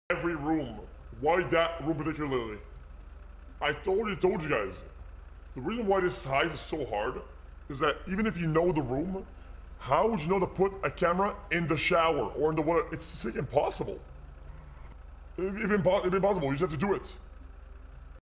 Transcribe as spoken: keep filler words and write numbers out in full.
every room. Why that room particularly? I already told you guys. The reason why this heist is so hard is that even if you know the room, how would you know to put a camera in the shower or in the water? It's, it's like impossible. It's impossible. You just have to do it.